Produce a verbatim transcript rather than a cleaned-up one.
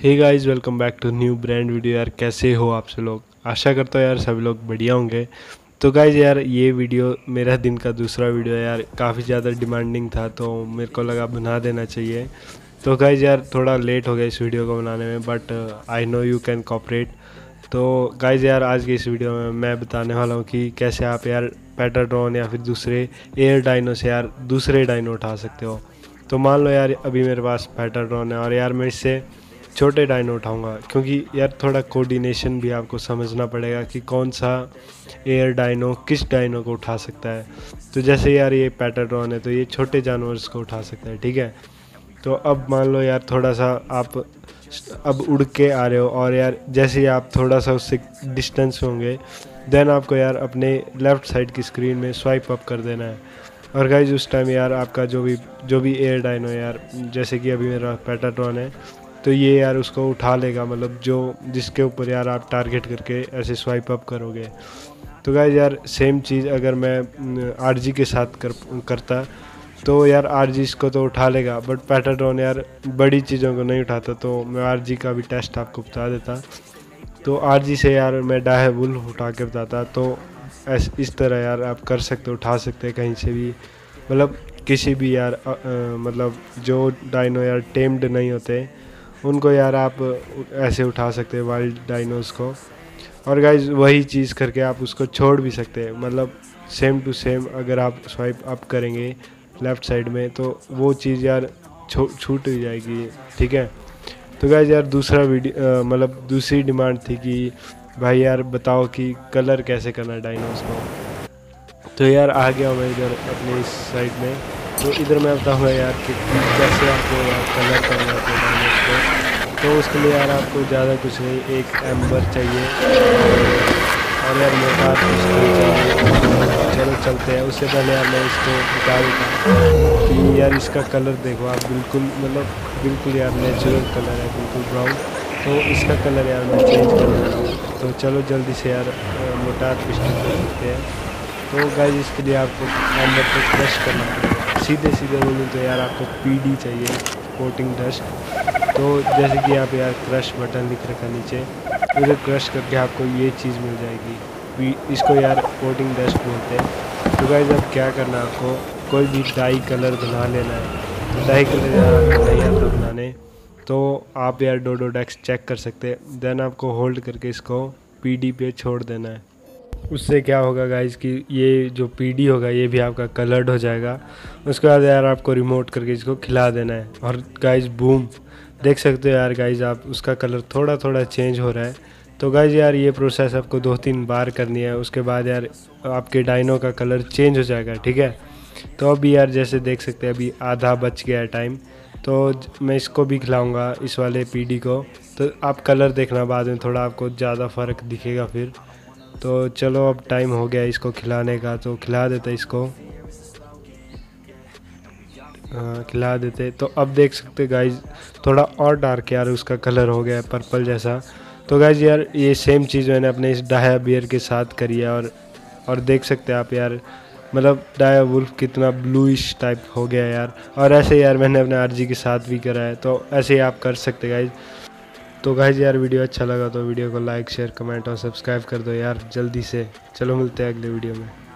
Hey guys, welcome back to new brand video. यार कैसे हो आप सब लोग? आशा करता हूँ यार सभी लोग बढ़िया होंगे। तो गाइस यार ये वीडियो मेरा दिन का दूसरा वीडियो है यार, काफ़ी ज़्यादा डिमांडिंग था तो मेरे को लगा बना देना चाहिए। तो गाइस यार थोड़ा लेट हो गया इस वीडियो को बनाने में, but I know you can cooperate. तो गाइस यार आज की इस वीडियो में मैं बताने वाला हूँ कि कैसे आप यार पैटाट्रॉन या फिर दूसरे एयर डाइनो से यार दूसरे डाइनो उठा सकते हो। तो मान लो यार अभी मेरे पास पैटाट्रॉन है और यार मैं इससे छोटे डाइनो उठाऊंगा, क्योंकि यार थोड़ा कोऑर्डिनेशन भी आपको समझना पड़ेगा कि कौन सा एयर डाइनो किस डाइनो को उठा सकता है। तो जैसे यार ये पैटाट्रॉन है तो ये छोटे जानवर को उठा सकता है, ठीक है। तो अब मान लो यार थोड़ा सा आप अब उड़ के आ रहे हो और यार जैसे ही आप थोड़ा सा उससे डिस्टेंस होंगे, देन आपको यार अपने लेफ़्ट साइड की स्क्रीन में स्वाइप अप कर देना है। और गाइज उस टाइम यार आपका जो भी जो भी एयर डाइनो है यार, जैसे कि अभी मेरा पैटाट्रॉन है तो ये यार उसको उठा लेगा, मतलब जो जिसके ऊपर यार आप टारगेट करके ऐसे स्वाइप अप करोगे। तो गाइज यार सेम चीज़ अगर मैं आरजी के साथ कर करता तो यार आरजी इसको तो उठा लेगा, बट पैटाट्रॉन यार बड़ी चीज़ों को नहीं उठाता। तो मैं आरजी का भी टेस्ट आपको बता देता। तो आरजी से यार मैं डाहे वुल्फ उठा के बताता। तो ऐस इस तरह यार आप कर सकते उठा सकते कहीं से भी, मतलब किसी भी यार आ, आ, मतलब जो डाइनो यार टेम्ड नहीं होते उनको यार आप ऐसे उठा सकते हैं, वाइल्ड डाइनोस को। और गाइज वही चीज़ करके आप उसको छोड़ भी सकते हैं, मतलब सेम टू सेम अगर आप स्वाइप अप करेंगे लेफ़्ट साइड में तो वो चीज़ यार छूट ही जाएगी, ठीक है। तो गाइज यार दूसरा वीडियो मतलब दूसरी डिमांड थी कि भाई यार बताओ कि कलर कैसे करना है डाइनोस को। तो यार आ गया मैं इधर अपने इस साइड में। तो इधर मैं बताऊँगा यार कि कैसे आपको यार कलर करना है अपने डाइनोस को। तो उसके लिए यार आपको ज़्यादा कुछ नहीं, एक एम्बर चाहिए और यार मोटा पिस्टल चाहिए। चलो चलते हैं। उससे पहले यार मैं इसको बता देता कि यार इसका कलर देखो आप, बिल्कुल मतलब बिल्कुल यार नेचुरल कलर है, बिल्कुल ब्राउन। तो इसका कलर यार मैं चेंज कर देता हूँ। तो चलो जल्दी से यार मोटा पिस्टल कर सकते हैं। तो गाइस इसके लिए आपको एम्बर को क्रश करना पड़ेगा। सीधे सीधे बोलूँ तो यार आपको पीडी चाहिए, कोटिंग डस्ट। तो जैसे कि आप यार क्रश बटन लिख रखा नीचे, उधर क्रश करके आपको ये चीज़ मिल जाएगी, इसको यार कोटिंग डस्ट बोलते हैं। तो गाइस अब क्या करना है, आपको कोई भी डाई कलर बना लेना है। तो डाई कलर यार आपको नहीं आता बनाने तो आप यार डोडोडेक्स चेक कर सकते हैं। देन आपको होल्ड करके इसको पीडी पे छोड़ देना है। उससे क्या होगा गाइज कि ये जो पीडी होगा ये भी आपका कलर्ड हो जाएगा। उसके बाद यार आपको रिमोट करके इसको खिला देना है और गाइज बूम, देख सकते हो यार गाइज आप उसका कलर थोड़ा थोड़ा चेंज हो रहा है। तो गाइज यार ये प्रोसेस आपको दो तीन बार करनी है। उसके बाद यार आपके डाइनो का कलर चेंज हो जाएगा, ठीक है। तो अभी यार जैसे देख सकते हैं अभी आधा बच गया है टाइम, तो मैं इसको भी खिलाऊँगा इस वाले पीडी को। तो आप कलर देखना बाद में, थोड़ा आपको ज़्यादा फ़र्क दिखेगा फिर। तो चलो अब टाइम हो गया इसको खिलाने का, तो खिला देते इसको। हाँ खिला देते। तो अब देख सकते गाइज थोड़ा और डार्क यार उसका कलर हो गया है पर्पल जैसा। तो गाइज यार ये सेम चीज़ मैंने अपने इस डाया बियर के साथ करी है और और देख सकते हैं आप यार, मतलब डाया वुल्फ कितना ब्लूइश टाइप हो गया यार। और ऐसे यार मैंने अपने आरजी के साथ भी करा है, तो ऐसे ही आप कर सकते गाइज। तो गाइज यार वीडियो अच्छा लगा तो वीडियो को लाइक शेयर कमेंट और सब्सक्राइब कर दो यार जल्दी से। चलो मिलते हैं अगले वीडियो में।